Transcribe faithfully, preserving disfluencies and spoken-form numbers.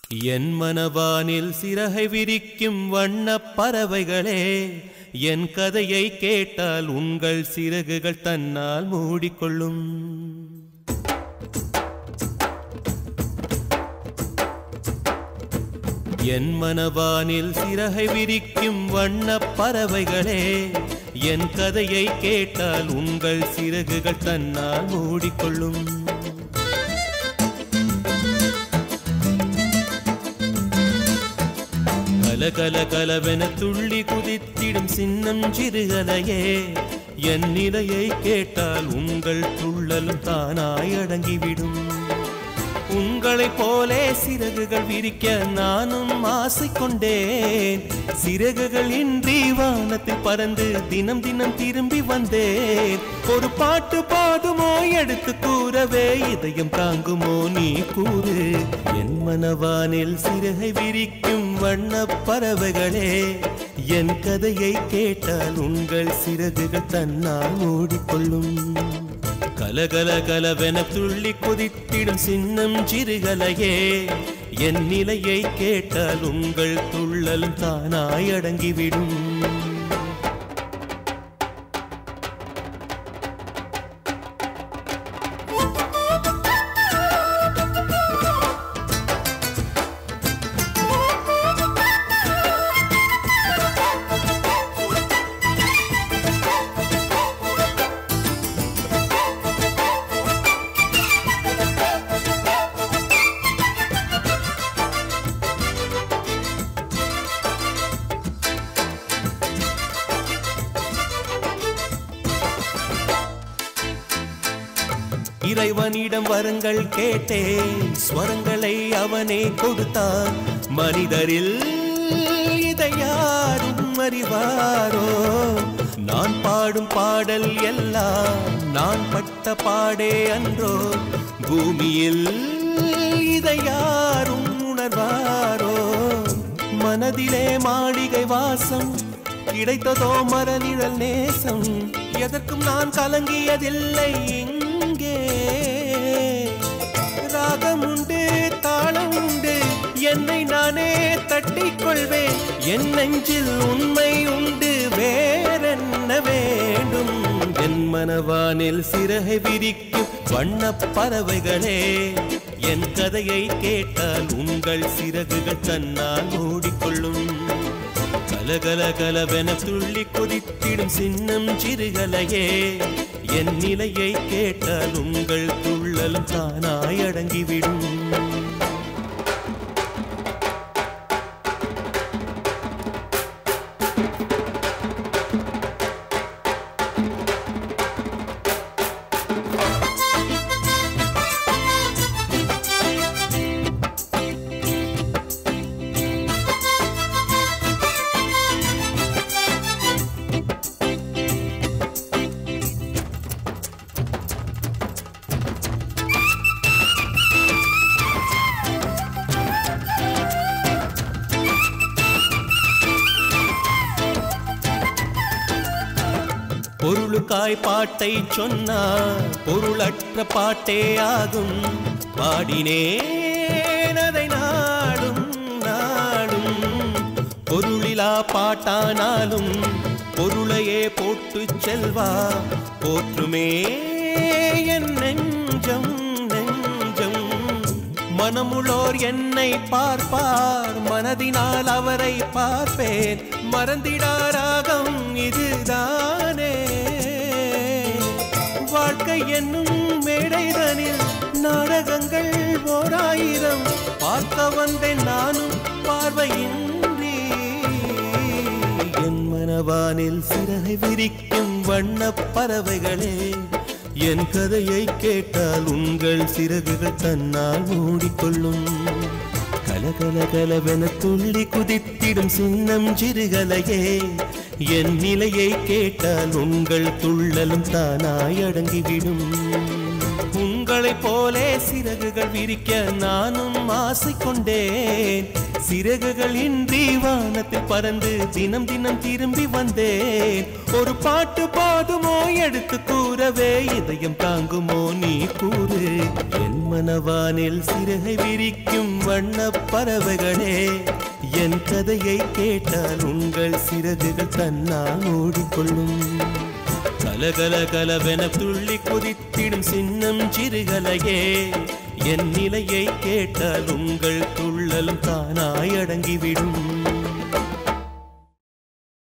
என் மனவானில் சிறகை விரிக்கும் வண்ணப் பறவைகளே, என் கதையை கேட்டால் உங்கள் சிறகுகள் தன்னால் மூடிக்கொள்ளும். என் மனவானில் சிறகை விரிக்கும் வண்ணப் பறவைகளே, என் கதையை கேட்டால் உங்கள் சிறகுகள் தன்னால் மூடிக்கொள்ளும். கல கல கலவென துள்ளி குதித்திடும் சின்னம் சிறுகலையே, என் நிலையை கேட்டால் உங்கள் துள்ளலும் தானாய் அடங்கிவிடும். உங்களைப் போலே சிறகுகள் விரிக்க நானும் ஆசை கொண்டேன். சிறகுகள் இன்றி வானத்தில் பறந்து தினம் தினம் திரும்பி வந்தேன். ஒரு பாட்டு பாடுமோ எடுத்து கூறவே, இதயம் தாங்குமோ நீ கூறு. என் மனவானில் சிறகை விரிக்கும் வண்ணப் பறவைகளே, என் கதையை கேட்டால் உங்கள் சிறகுகள் தன்னால் மூடிக்கொள்ளும். கலகல கலவென துள்ளி குதித்திடும் சின்னம் சிறுகலையே, என் நிலையை கேட்டால் உங்கள் துள்ளலும் தானாய் அடங்கிவிடும். இறைவனிடம் வரங்கள் கேட்டேன், ஸ்வரங்களை அவனே கொடுத்தான். மனிதரில் இதை யாரும் அறிவாரோ? நான் பாடும் பாடல் எல்லாம் நான் பட்ட பாடே அன்றோ? பூமியில் இதை யாரும் உணர்வாரோ? மனதிலே மாளிகை வாசம், கிடைத்ததோ மரநிழல் நேசம். எதற்கும் நான் கலங்கியதில்லை. ராகம் உண்டு, தாளம் உண்டு, என்னை நானே தட்டிக் கொள்வேன். என் நெஞ்சில் உண்மை உண்டு, வேறென்ன வேண்டும்? என் மனவானில் சிறகை விரிக்கும் வண்ணப் பறவைகளே, என் கதையை கேட்டால் உங்கள் சிறகுகள் தன்னால் மூடிக்கொள்ளும். கலகல கலவென துள்ளி குதித்திடும் சின்னம் சிறுகலையே, என் நிலையை கேட்டால் உங்கள் துள்ளலும் தானாய் அடங்கிவிடும். பொருளுக்காய் பாட்டை சொன்னார், பொருளற்ற பாட்டே ஆகும். பாடினேன் அதை நாடும் நாடும். பொருளிலா பாட்டானாலும் பொருளையே போட்டு செல்வா போற்றுமே என் நெஞ்சம் நெஞ்சம். மனமுள்ளோர் என்னை பார்ப்பார், மனதினால் அவரை பார்ப்பேன். மறந்திடாராகம் இதுதானே வாழ்க்கை என்னும் மேடைதனில் நாடகங்கள் ஓராயிரம். பார்க்க வந்தேன் நானும் பார்வையின்றி. என் மனவானில் சிறகை விரிக்கும் வண்ணப் பறவைகளே, என் கதையை கேட்டால் உங்கள் சிறகுகள் தன்னால் மூடிக்கொள்ளும். கலகல கலவென துள்ளி குதித்திடும் சின்னம் சிறுகலையே, என் நிலையை கேட்டால் உங்கள் துள்ளலும் தானாய் அடங்கிவிடும். உங்களை பறவை போலே சிறகுகள் விரிக்க நானும் ஆசை கொண்டேன். சிறகுகள் இன்றி வானத்தில் பறந்து தினம் தினம் திரும்பி வந்தேன். ஒரு பாட்டு போதுமோ எடுத்து கூறவே, இதயம் தாங்குமோ நீ கூறு. என் மனவானில் சிறகை விரிக்கும் வண்ண பறவைகளே, என் கதையை கேட்டால் உங்கள் சிறகுகள் தன்னால் மூடிக்கொள்ளும். கலகல கலவென துள்ளி குதித்திடும் சின்னம் சிறுகலையே, என் நிலையை கேட்டால் உங்கள் துள்ளலும் தானாய் அடங்கிவிடும்.